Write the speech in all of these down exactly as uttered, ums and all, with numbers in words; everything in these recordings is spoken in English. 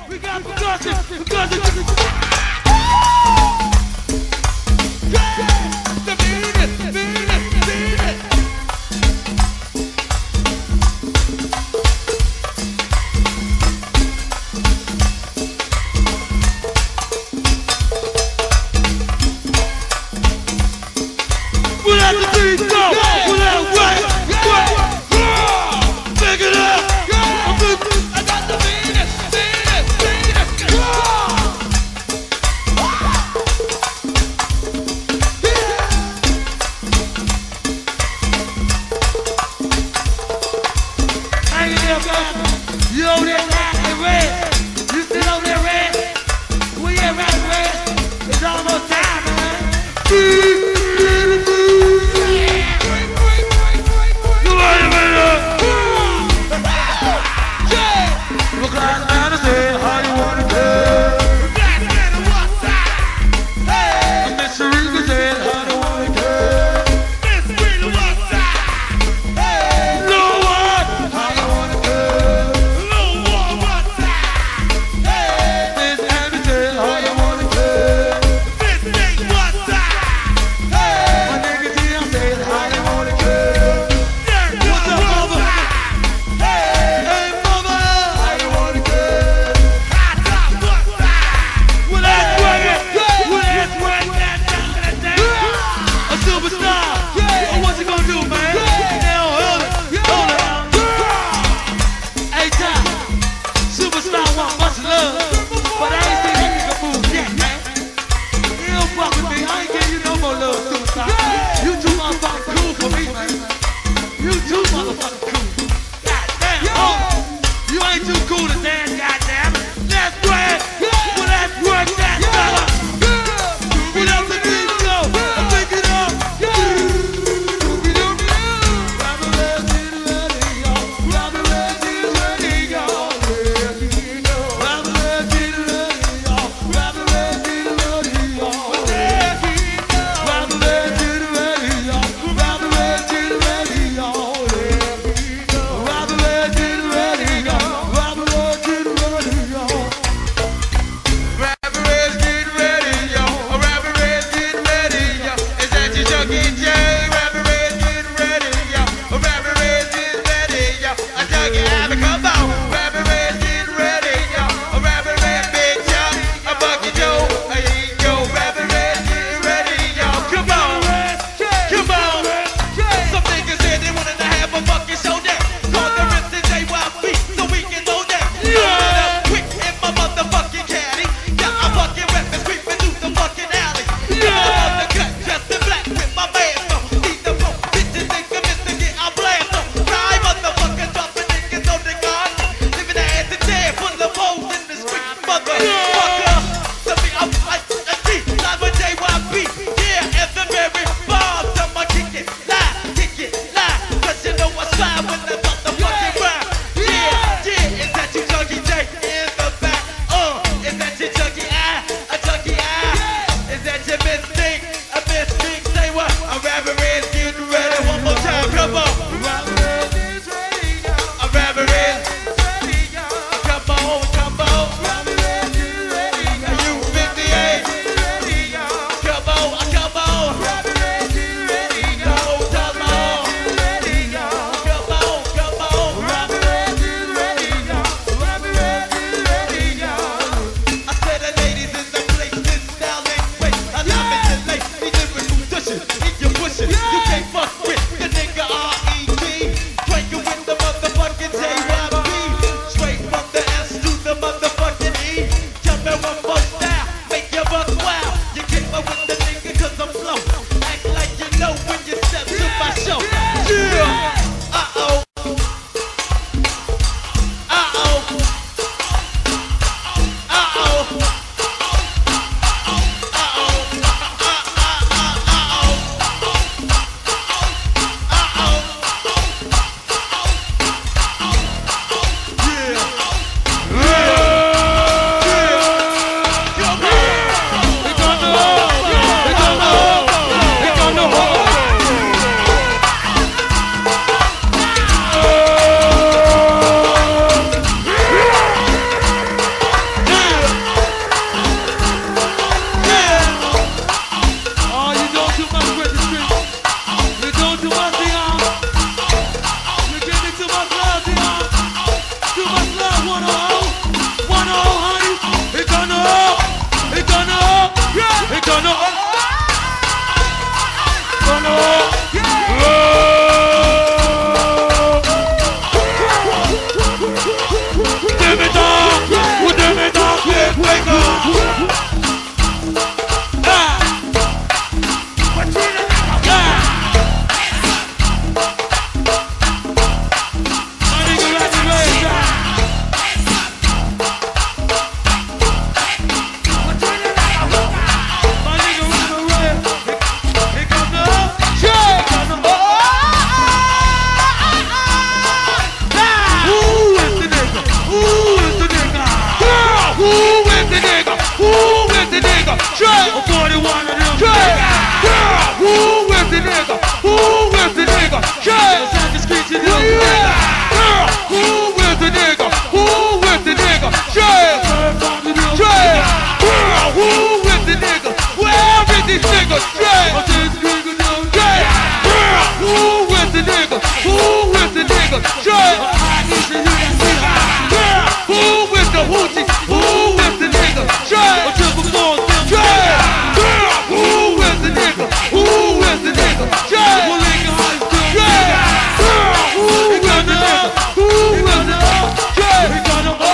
We got percussion. Percussion. You over there acting red. You sit over there red. We ain't rapping red. It's almost time, man. You ready, man? Look like man, I said, how you wanna do? Black man on what side? Hey! Mister Rika said, how you wanna do? Miss Green on what side? Hey! No one! How you wanna do? Love Hoochie, who is the nigga? Straight. A triple four, straight. Girl, who is the nigga? Who is the nigga? Straight. Well, Lincoln High School. Straight. Girl, who is the nigga? Who is the nigga? Straight. He gonna oh.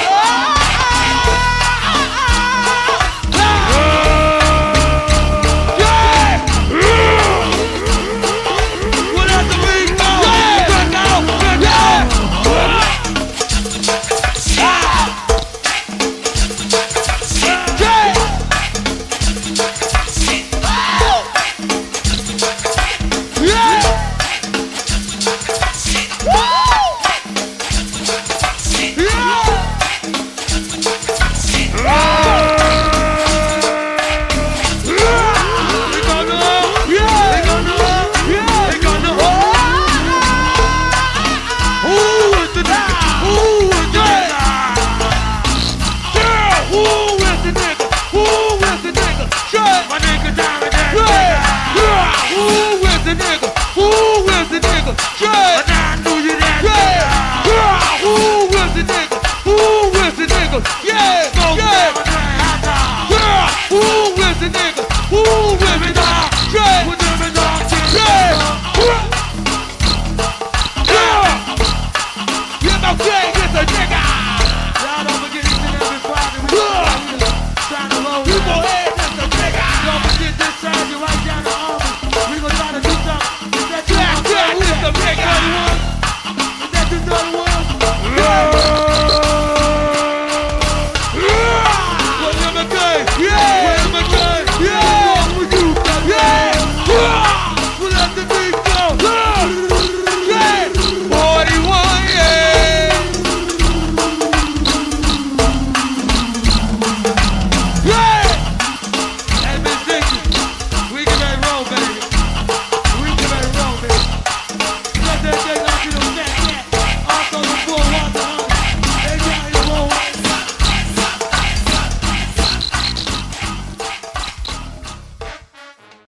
Yeah!